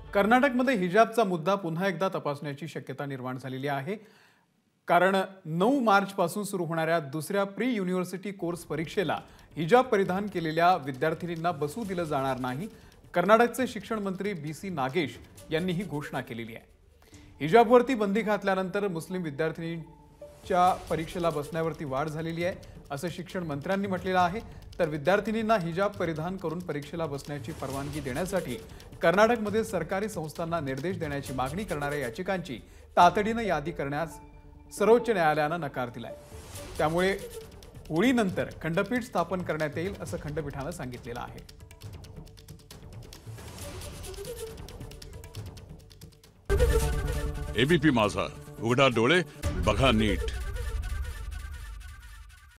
कर्नाटकमध्ये हिजाबचा मुद्दा पुन्हा एकदा तपासण्याची शक्यता निर्माण झालेली आहे। कारण 9 मार्च पासून सुरू होणाऱ्या दुसऱ्या प्री युनिव्हर्सिटी कोर्स परीक्षेला हिजाब परिधान केलेल्या विद्यार्थिनींना बसू दिलं जाणार नाही। कर्नाटकचे शिक्षण मंत्री BC नागेश यांनी ही घोषणा केलेली आहे। हिजाबवरती बंदी घातल्यानंतर मुस्लिम विद्यार्थिनींच्या परीक्षेला बसण्यावरती वाढ झालेली आहे असं शिक्षण मंत्र्यांनी म्हटलेलं आहे। तर विद्यार्थिनींना हिजाब परिधान करून परीक्षेला बसण्याची परवानगी देण्यासाठी कर्नाटकमध्ये सरकारी संस्थांना निर्देश देण्याची मागणी करणाऱ्या याचिकांची तातडीने यादी करण्यास सर्वोच्च न्यायालयानं नकार दिलाय। त्यामुळे होळीनंतर खंडपीठ स्थापन करण्यात येईल असं खंडपीठानं सांगितलेलं आहे। ABP माझा, उघडा डोळे बघा नीट।